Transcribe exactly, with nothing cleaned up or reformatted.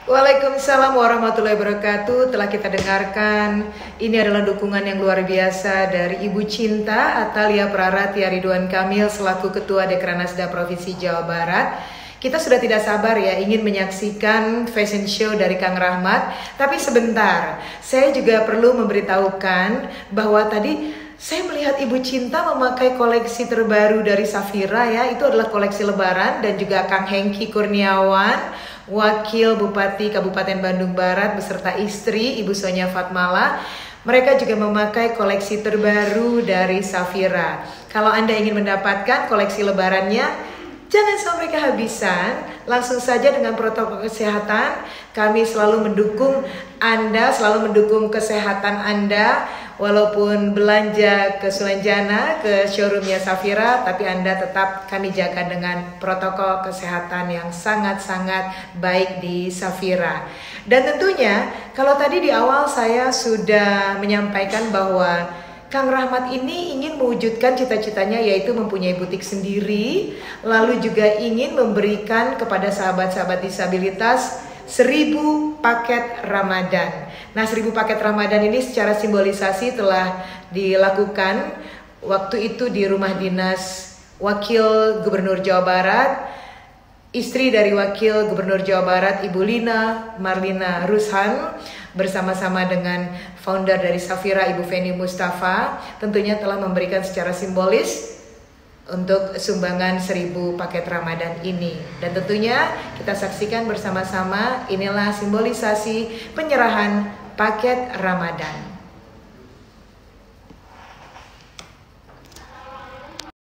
Waalaikumsalam warahmatullahi wabarakatuh. Telah kita dengarkan, ini adalah dukungan yang luar biasa dari Ibu Cinta Atalia Praratia Ridwan Kamil selaku Ketua Dekranasda Provinsi Jawa Barat. Kita sudah tidak sabar ya ingin menyaksikan fashion show dari Kang Rahmat. Tapi sebentar, saya juga perlu memberitahukan bahwa tadi saya melihat Ibu Cinta memakai koleksi terbaru dari Safira ya. Itu adalah koleksi lebaran, dan juga Kang Hengki Kurniawan, Wakil Bupati Kabupaten Bandung Barat beserta istri Ibu Sonya Fatmala. Mereka juga memakai koleksi terbaru dari Safira. Kalau Anda ingin mendapatkan koleksi lebarannya, jangan sampai kehabisan. Langsung saja dengan protokol kesehatan. Kami selalu mendukung Anda, selalu mendukung kesehatan Anda. Walaupun belanja ke Sulanjana, ke showroomnya Safira, tapi Anda tetap kami jaga dengan protokol kesehatan yang sangat-sangat baik di Safira. Dan tentunya kalau tadi di awal saya sudah menyampaikan bahwa Kang Rahmat ini ingin mewujudkan cita-citanya, yaitu mempunyai butik sendiri, lalu juga ingin memberikan kepada sahabat-sahabat disabilitas seribu paket Ramadan. Nah, seribu paket Ramadan ini secara simbolisasi telah dilakukan waktu itu di rumah dinas Wakil Gubernur Jawa Barat, istri dari Wakil Gubernur Jawa Barat Ibu Lina Marlina Rushan, bersama-sama dengan founder dari Safira Ibu Feni Mustafa, tentunya telah memberikan secara simbolis untuk sumbangan seribu paket Ramadan ini. Dan tentunya kita saksikan bersama-sama, inilah simbolisasi penyerahan paket Ramadan.